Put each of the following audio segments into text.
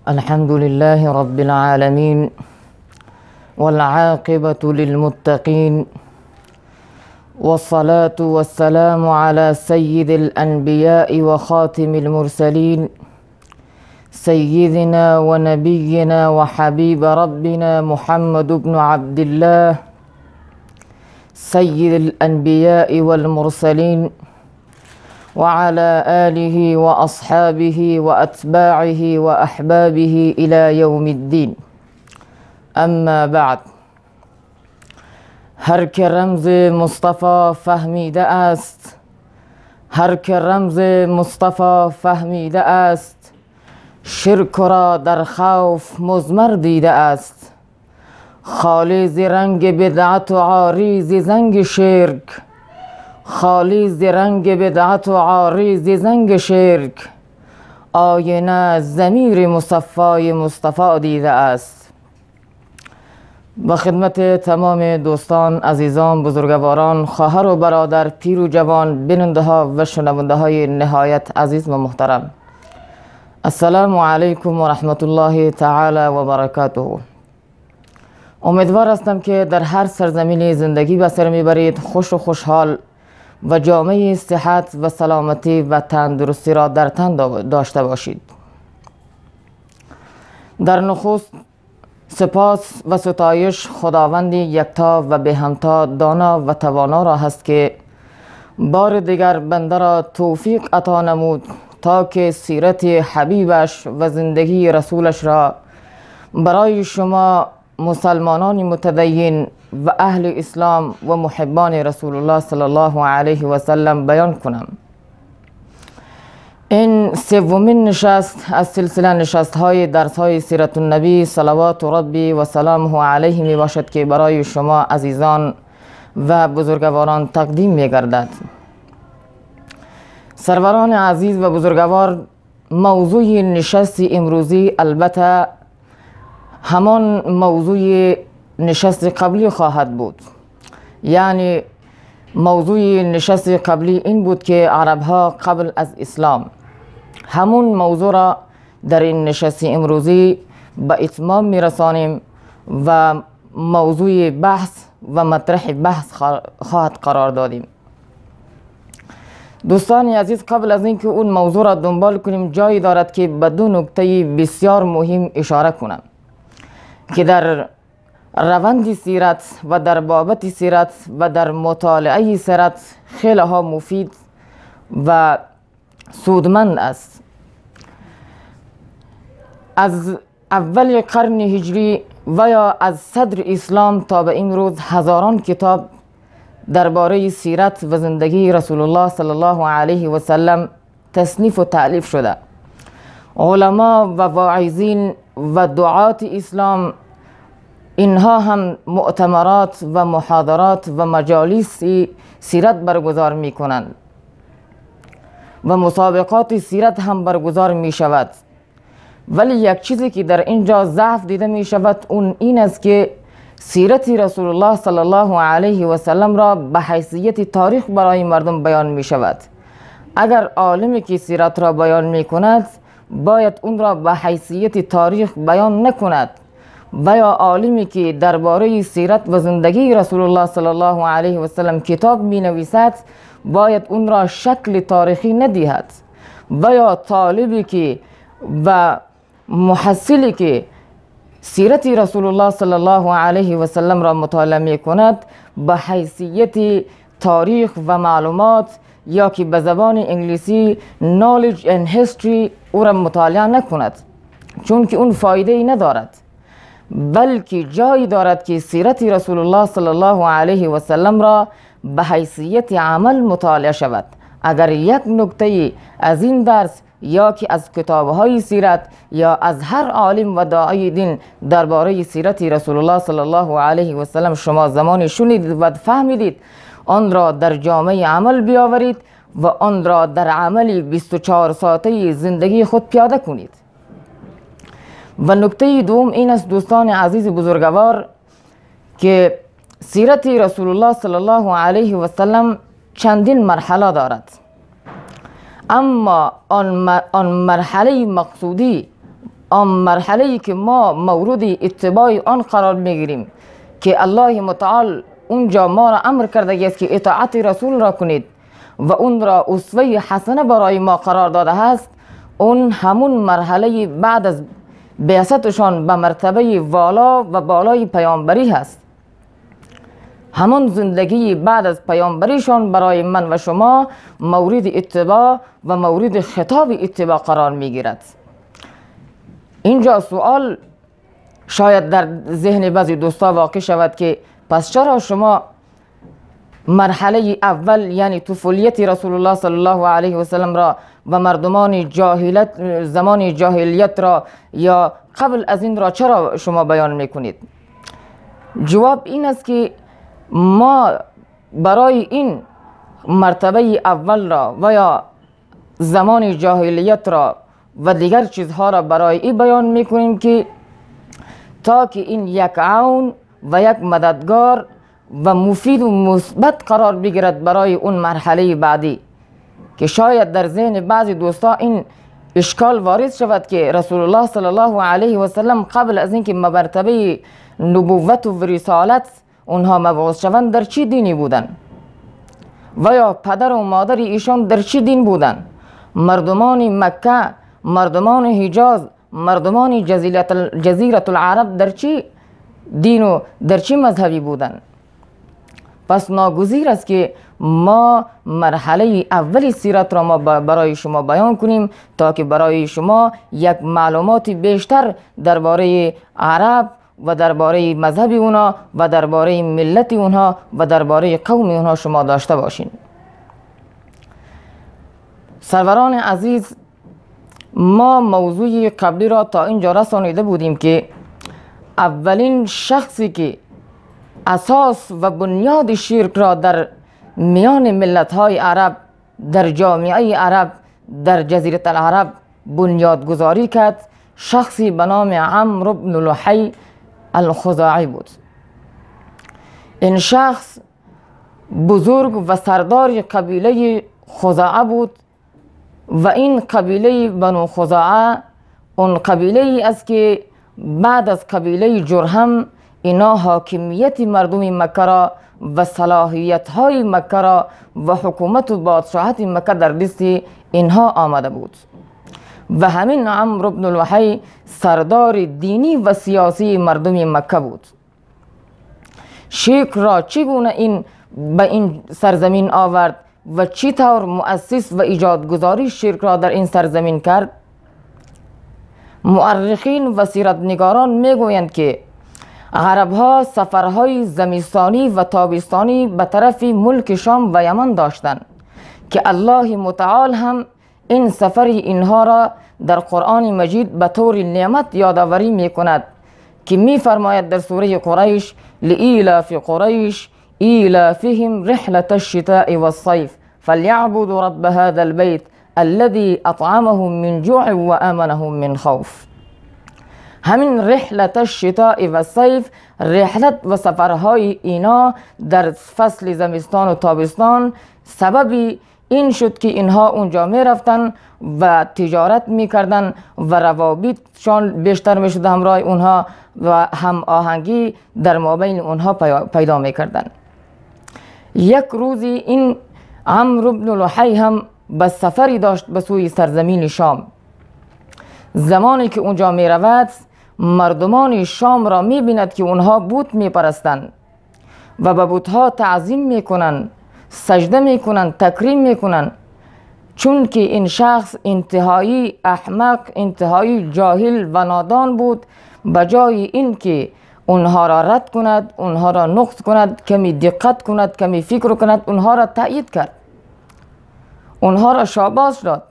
الحمد لله رب العالمين والعاقبة للمتقين والصلاة والسلام على سيد الأنبياء وخاتم المرسلين سيدنا ونبينا وحبيب ربنا محمد بن عبد الله سيد الأنبياء والمرسلين وعلى آله وأصحابه وأتباعه وأحبابه إلى يوم الدين. اما بعد، هر که رمز مصطفی فهمیده است، هر که رمز مصطفی فهمیده است، شرک را در خوف مضمر دیده است. خالی ز رنگ بدعت و عاری ز زنگ شرک، خالی ز رنگ بدعت و عاری ز زنگ شرک، آینه ضمیر مصفای مصطفی دیده است. با خدمت تمام دوستان، عزیزان، بزرگواران، خواهر و برادر، پیر و جوان، بیننده ها و شنونده های نهایت عزیز و محترم، السلام علیکم و رحمت الله تعالی و برکاته. امیدوار هستم که در هر سرزمینی زندگی به سر میبرید خوش و خوشحال و جامعه صحت و سلامتی و تندرستی را در تن داشته باشید. در نخست سپاس و ستایش خداوند یکتا و به همتا، دانا و توانا را هست که بار دیگر بنده را توفیق عطا نمود تا که سیرت حبیبش و زندگی رسولش را برای شما مسلمانان متدین و اهل اسلام و محبان رسول الله صلی الله علیه و سلم بیان کنم. این سومین نشست از سلسله نشست های درس های سیرت النبی صلوات ربی و سلامه علیه می باشد که برای شما عزیزان و بزرگواران تقدیم می گردد. سروران عزیز و بزرگوار، موضوع نشست امروزی البته همان موضوع نشست قبلی خواهد بود. یعنی موضوع نشست قبلی این بود که عربها قبل از اسلام. همون موضوع را در این نشست امروزی به اتمام میرسانیم و موضوع بحث و مطرح بحث خواهد قرار دادیم. دوستان عزیز، قبل از اینکه اون موضوع را دنبال کنیم، جایی دارد که به دو نکته بسیار مهم اشاره کنم که در روند سیرت و در بابت سیرت و در مطالعه سیرت خیلی ها مفید و سودمند است. از اول قرن هجری و یا از صدر اسلام تا به این روز هزاران کتاب درباره سیرت و زندگی رسول الله صلی الله علیه و سلم تصنیف و تألیف شده. علما و واعظین و دعات اسلام اینها هم مؤتمرات و محاضرات و مجالس سیرت برگزار می کنند و مسابقات سیرت هم برگزار می شود. ولی یک چیزی که در اینجا ضعف دیده می شود اون این است که سیرت رسول الله صلی الله علیه و سلم را به حیثیت تاریخ برای مردم بیان می شود. اگر عالمی که سیرت را بیان می کند باید اون را به حیثیت تاریخ بیان نکند، و یا عالمی که درباره سیرت و زندگی رسول الله صلی الله علیه و سلم کتاب می نویسد باید اون را شکل تاریخی ندهد، و یا طالبی که و محصلی که سیرت رسول الله صلی الله علیه و سلم را مطالعه می کند به حیثیت تاریخ و معلومات یا که به زبان انگلیسی knowledge and history او را مطالعه نکند، چون که اون فایده ای ندارد. بلکه جایی دارد که سیرت رسول الله صلی الله علیه و سلم را به حیثیت عمل مطالعه شود. اگر یک نکته از این درس یا که از کتابهای سیرت یا از هر عالم و داعی دین درباره سیرت رسول الله صلی الله علیه و سلم شما زمانی شنیدید و فهمیدید، آن را در جامعه عمل بیاورید و آن را در عمل 24 ساعته زندگی خود پیاده کنید. و نکته دوم این است دوستان عزیز بزرگوار که سیرت رسول الله صلی الله علیه و سلم چندین مرحله دارد. اما آن مرحله مقصودی آن مرحله که ما مورد اتباع آن قرار میگیریم که الله متعال اونجا ما را امر کرده است که اطاعت رسول را کنید و اون را اسوه حسنه برای ما قرار داده است، اون همون مرحله بعد از بعثتشان به مرتبه والا و بالای پیامبری هست. همون زندگی بعد از پیامبریشان برای من و شما مورد اتباع و مورد خطاب اتباع قرار می گیرد. اینجا سوال شاید در ذهن بعضی دوستا واقع شود که پس چرا شما مرحله اول یعنی طفولیت رسول الله صلی الله علیه و سلم را و مردمان جاهلیت زمان جاهلیت را یا قبل از این را چرا شما بیان میکنید؟ جواب این است که ما برای این مرتبه اول را و یا زمان جاهلیت را و دیگر چیزها را برای این بیان میکنیم که تا که این یک عون و یک مددگار و مفید و مثبت قرار بگیرد برای اون مرحله بعدی، که شاید در ذهن بعضی دوستا این اشکال وارد شود که رسول الله صلی الله علیه و سلم قبل از اینکه مرتبه نبوت و رسالت اونها مبعوث شوند در چی دینی بودند و یا پدر و مادر ایشان در چی دین بودند؟ مردمان مکه، مردمان حجاز، مردمان جزیره العرب در چی دین و در چی مذهبی بودند؟ پس ناگزیر است که ما مرحله اولی سیرت را ما برای شما بیان کنیم تا که برای شما یک معلومات بیشتر درباره عرب و درباره مذهب اونها و درباره ملت اونها و درباره قوم اونها شما داشته باشین. سروران عزیز، ما موضوع قبلی را تا اینجا رسانیده بودیم که اولین شخصی که اساس و بنیاد شرک را در میان ملت های عرب در جامعه عرب در جزیره العرب بنیاد گذاری کرد شخصی به نام عمرو بن لحی الخزاعی بود. این شخص بزرگ و سردار قبیله خزاعه بود و این قبیله بنو خزاعه اون قبیله است که بعد از قبیله جرهم اینا حاکمیت مردم مکه را و صلاحیت های مکه را و حکومت و بادشاهت مکه در دست اینها آمده بود و همین عمرو بن لحی سردار دینی و سیاسی مردم مکه بود. شرک را چگونه این به این سرزمین آورد و چی طور مؤسس و ایجادگذاری شرک را در این سرزمین کرد؟ مورخین و سیرتنگاران میگویند که عرب ها سفرهای زمستانی و تابستانی به طرف ملک شام و یمن داشتند که الله متعال هم این سفر اینها را در قرآن مجید به طور نعمت یادآوری می کند که می فرماید در سوره قریش لإیلاف قریش ایلافهم رحلة الشتاء والصيف فلیعبدوا رب هذا البيت الذي اطعمهم من جوع و آمنهم من خوف. همین رحلت الشتاء و صیف، رحلت و سفرهای اینا در فصل زمستان و تابستان سبب این شد که اینها اونجا می رفتن و تجارت می کردن و روابطشان بیشتر می شد همراه اونها و هم آهنگی در مابین اونها پیدا می کردن. یک روزی این عمرو بن لحی هم به سفری داشت به سوی سرزمین شام. زمانی که اونجا می رود مردمان شام را می بیند که اونها بت می پرستند و به بتها تعظیم می کنند، سجده می کنند، تکریم می کنند، چون که این شخص انتهایی احمق، انتهایی جاهل و نادان بود. بجای این که اونها را رد کند، اونها را نقص کند، کمی دقت کند، کمی فکر کند، اونها را تایید کرد، اونها را شاباش داد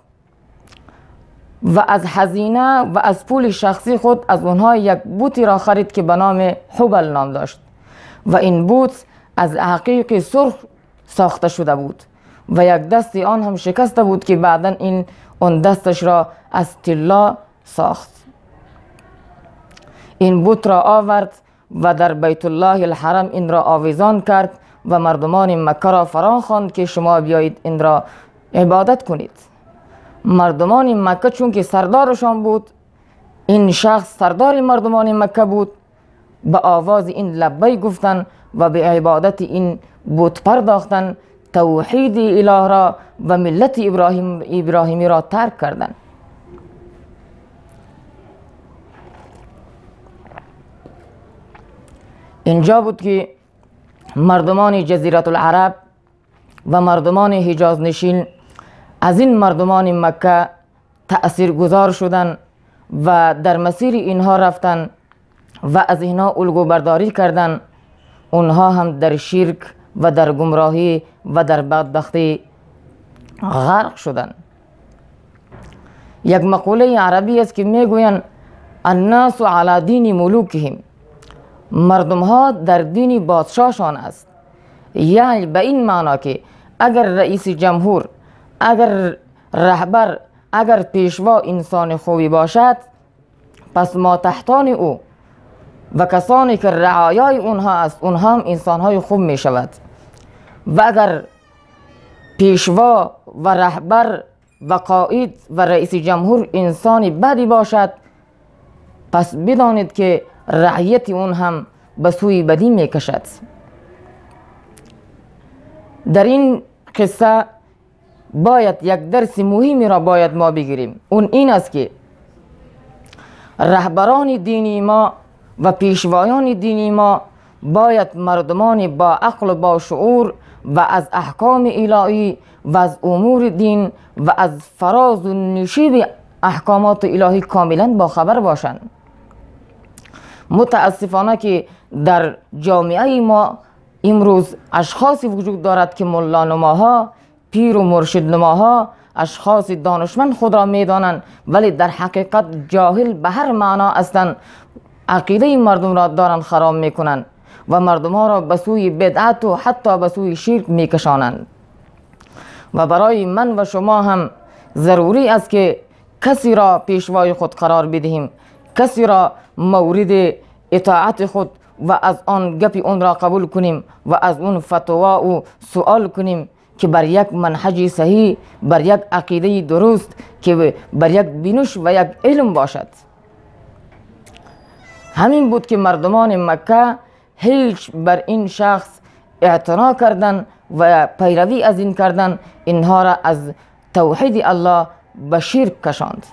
و از هزینه و از پول شخصی خود از اونها یک بوتی را خرید که به نام حبل نام داشت و این بوت از عقیق سرخ ساخته شده بود و یک دست آن هم شکسته بود که بعدا اون دستش را از طلا ساخت. این بوت را آورد و در بیت الله الحرام این را آویزان کرد و مردمان مکه را فرا خواند که شما بیایید این را عبادت کنید. مردمان مکه چون که سردارشان بود این شخص سردار مردمان مکه بود. به آواز این لبیک گفتن و به عبادت این بت پرداختن، توحید اله را و ملت ابراهیمی را ترک کردند. اینجا بود که مردمان جزیره العرب و مردمان حجاز نشین از این مردمان مکه تأثیر گذار شدند و در مسیر اینها رفتن و از اینها الگو برداری کردند. اونها هم در شرک و در گمراهی و در بدبختی غرق شدند. یک مقوله عربی است که میگویند الناس علی دین ملوکهم، مردم ها در دین بادشاهشان است. یعنی به این معنا که اگر رئیس جمهور، اگر رهبر، اگر پیشوا انسان خوبی باشد، پس ما تحتان او و کسانی که رعایای اونها است، اونها هم انسانهای خوب می شود. و اگر پیشوا و رهبر و قائد و رئیس جمهور انسانی بدی باشد، پس بدانید که رعیت اون هم به سوی بدی می کشد. در این قصه باید یک درس مهمی را باید ما بگیریم. اون این است که رهبران دینی ما و پیشوایان دینی ما باید مردمان با عقل و با شعور و از احکام الهی و از امور دین و از فراز و نشیب احکامات الهی کاملا باخبر باشند. متاسفانه که در جامعه ما امروز اشخاصی وجود دارد که ملانماها، پیر و مرشد نماها، اشخاص دانشمند خود را میدانند ولی در حقیقت جاهل به هر معنا هستند. عقیده مردم را دارند خراب میکنند و مردم ها را به سوی بدعت و حتی به سوی شرک میکشانند. و برای من و شما هم ضروری است که کسی را پیشوای خود قرار بدهیم، کسی را مورد اطاعت خود و از آن گپی اون را قبول کنیم و از اون فتوا و سوال کنیم که بر یک منهج صحیح، بر یک عقیده درست، که بر یک بینش و یک علم باشد. همین بود که مردمان مکه هیچ بر این شخص اعتنا کردند و پیروی از این کردند، اینها را از توحید الله به شرک کشاند.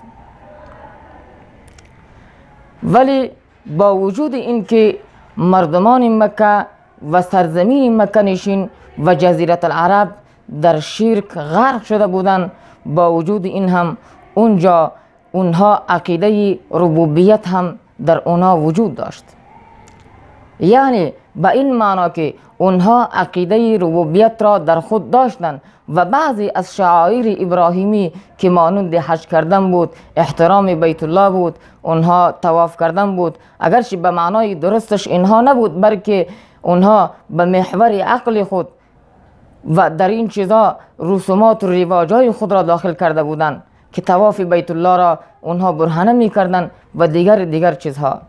ولی با وجود این که مردمان مکه و سرزمین مکه نشین و جزیره العرب در شرک غرق شده بودند، با وجود این هم اونها عقیده ربوبیت هم در اونها وجود داشت. یعنی به این معنا که اونها عقیده ربوبیت را در خود داشتند و بعضی از شعائر ابراهیمی که مانند حج کردن بود، احترام بیت الله بود، اونها طواف کردن بود، اگرچه به معنای درستش اینها نبود، بلکه اونها به محور عقل خود و در این چیزا رسومات و رواجای خود را داخل کرده بودند که طواف بیت الله را اونها برهنه می کردن و دیگر چیزها.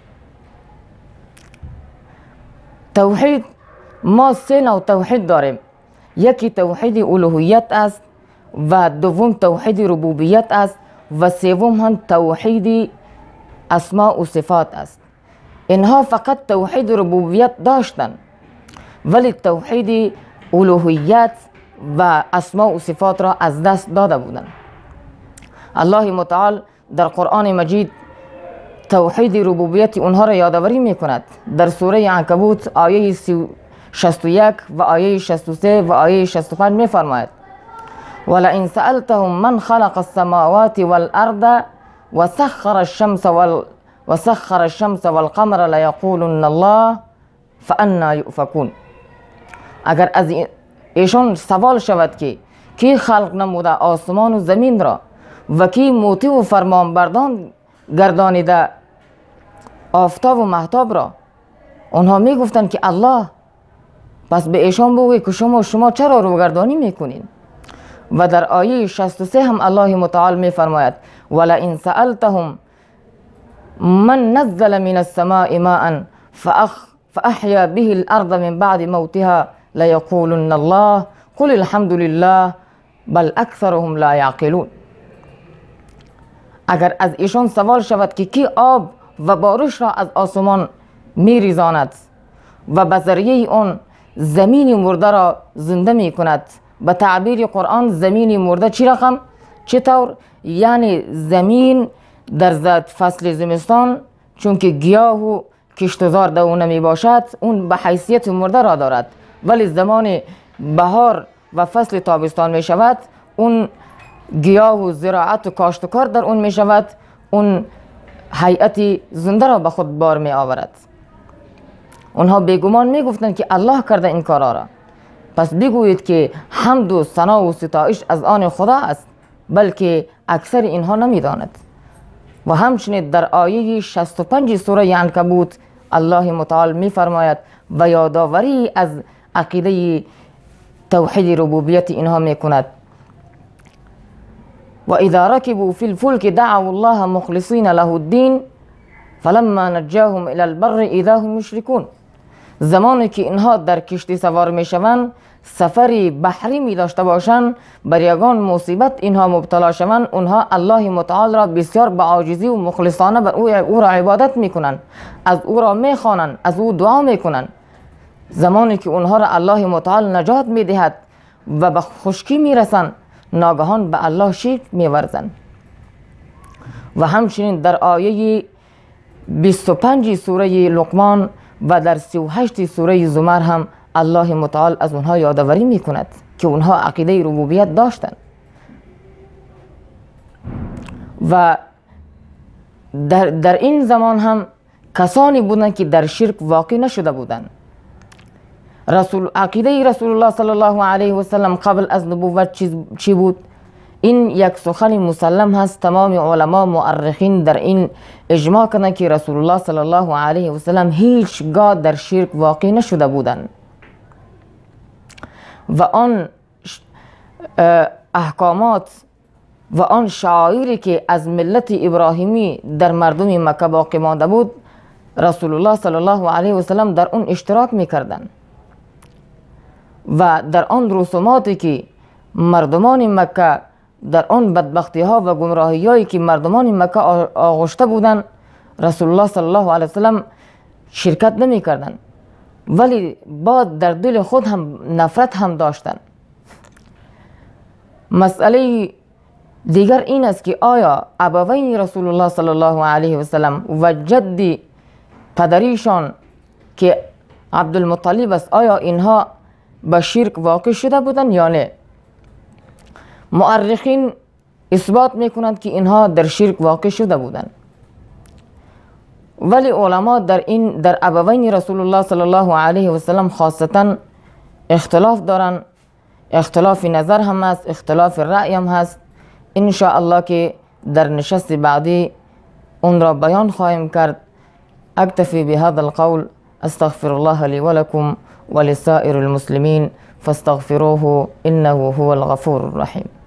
توحید، ما سه نوع توحید داریم. یکی توحید الوهیت است و دوم توحید ربوبیت است و سوم هم توحید اسماء و صفات است. اینها فقط توحید ربوبیت داشتند ولی توحید الوهیت و اسماء و صفات را از دست داده بودند. الله متعال در قرآن مجید توحید ربوبیت اونها را یادآوری میکند. در سوره عنکبوت آیه 61 و آیه 63 و آیه 65 میفرماید: ولئن سألتهم من خلق السماوات والأرض وسخر الشمس والقمر ليقولن الله فأنا يؤفكون. اگر از ایشان سوال شود که کی خلق نموده آسمان و زمین را و کی موتی و فرمان بردان گردانیده آفتاب و مهتاب را، اونها می گفتند که الله. پس به ایشان بگوی که شما چرا روگردانی میکنین؟ و در آیه 63 هم الله متعال می فرماید: ولئن سألتهم من نزل من السماء ماء فأحيا به الأرض من بعد موتها ليقولن الله قل الحمد لله بل أكثرهم لا يعقلون. اگر از ایشان سوال شود که کی آب و بارش را از آسمان می ریزاند و به ذریعه آن زمین مرده را زنده می کند، به تعبیر قرآن زمین مرده چی رقم؟ چطور؟ یعنی زمین در فصل زمستان چون که گیاه و کشتزار در اون نمی باشد اون به حیثیت مرده را دارد، ولی زمان بهار و فصل تابستان می شود اون گیاه و زراعت و کاشتکار در اون می شود، اون هیئت زنده را به خود بار می آورد. اونها بیگمان می گفتند که الله کرده این کارا را، پس بگویید که حمد و ثنا و ستایش از آن خدا است، بلکه اکثر اینها نمی داند. و همچنین در آیه 65 سوره عنکبوت الله متعال می فرماید و یادآوری از عقیده توحید ربوبیت اینها می کند و اذا ركبوا في الفلك دعوا الله مخلصین له الدین فلما نجاهم الى البر اذا هم مشركون. زمانی که اینها در کشتی سوار می شوند سفری بحری می داشته باشند بر یگان مصیبت اینها مبتلا شوند اونها الله متعال را بسیار به عاجزی و مخلصانه بر او را عبادت می کنند، از او را می خوانند، از او دعا می کنند. زمانی که اونها را الله متعال نجات می دهد و به خشکی می رسند ناگهان به الله شرک می ورزند. و همچنین در آیه 25 سوره لقمان و در 38 سوره زمر هم الله متعال از اونها یادآوری می کند که اونها عقیده ربوبیت داشتند و در این زمان هم کسانی بودند که در شرک واقع نشده بودند. عقیده رسول الله صلی الله علیه و سلم قبل از نبوت چی بود؟ این یک سخن مسلم هست، تمام علما مؤرخین در این اجماع کردند که رسول الله صلی الله علیه و سلم هیچگاه در شرک واقع نشده بودند و آن احکامات و آن شعائری که از ملت ابراهیمی در مردم مکه باقی مانده بود رسول الله صلی الله علیه و سلم در اون اشتراک میکردند و در آن رسوماتی که مردمان مکه در آن بدبختی ها و گمراهی هایی که مردمان مکه آغشته بودند رسول الله صلی الله علیه و سلم شرکت نمی کردند، ولی بعد در دل خود هم نفرت هم داشتند. مسئله دیگر این است که آیا ابوین رسول الله صلی الله علیه و سلم و جد پدریشان که عبدالمطلب است آیا اینها به شرک واقع شده بودند یا نه؟ مؤرخین اثبات میکنند که اینها در شرک واقع شده بودند، ولی علما در ابوین رسول الله صلی الله علیه و سلم خاصتا اختلاف دارند. اختلاف نظر هم هست، اختلاف رأی هم هست. ان شاء الله که در نشست بعدی اون را بیان خواهیم کرد. اکتفی بهذا القول، استغفر الله لي ولكم ولسائر المسلمين فاستغفروه انه هو الغفور الرحيم.